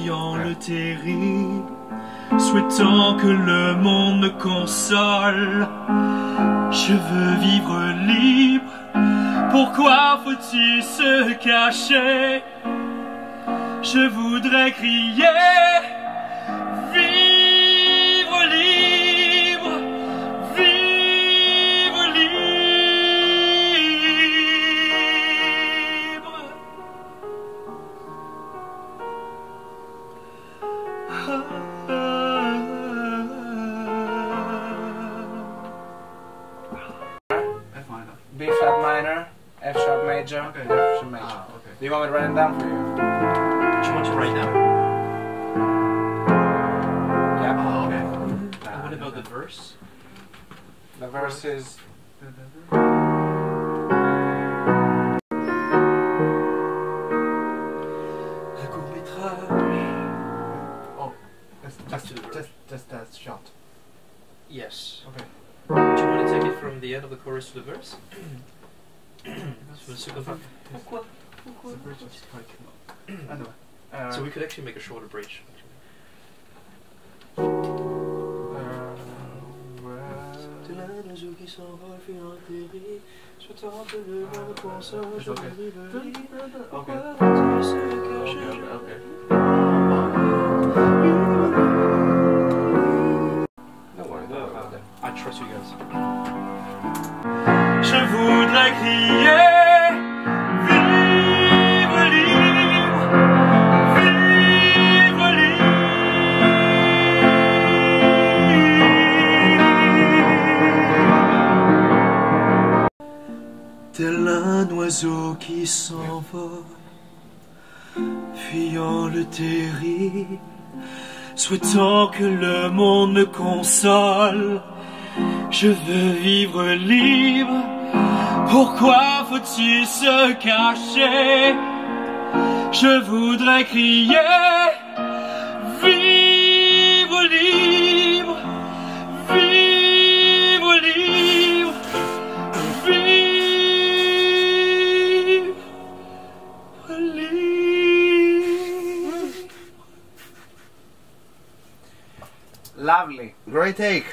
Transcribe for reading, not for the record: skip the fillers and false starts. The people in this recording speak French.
fuyant le terrible, souhaitant que le monde me console. Je veux vivre libre, pourquoi faut-il se cacher? Je voudrais crier, vivre libre, vivre libre. B flat minor, F sharp major, Okay. F sharp major. Ah, okay. Do you want me to write it down for you? Do you want to write now? Yeah. Ah, okay. And what about the verse? The verse is Un court-métrage. Oh, Back to the verse. just that shot. Yes. Okay. Do you want to take it from the end of the chorus to the verse? Sur le second part. Pourquoi? The bridge is quite anyway. So we could actually make a shorter bridge. don't worry about that. I trust you guys. Je voudrais crier, vive libre, vive libre. Tel un oiseau qui s'envole, fuyant le terrible, souhaitant que le monde me console. Je veux vivre libre, pourquoi faut-il se cacher? Je voudrais crier, vivre libre, vivre libre, vivre libre. Lovely. Great take.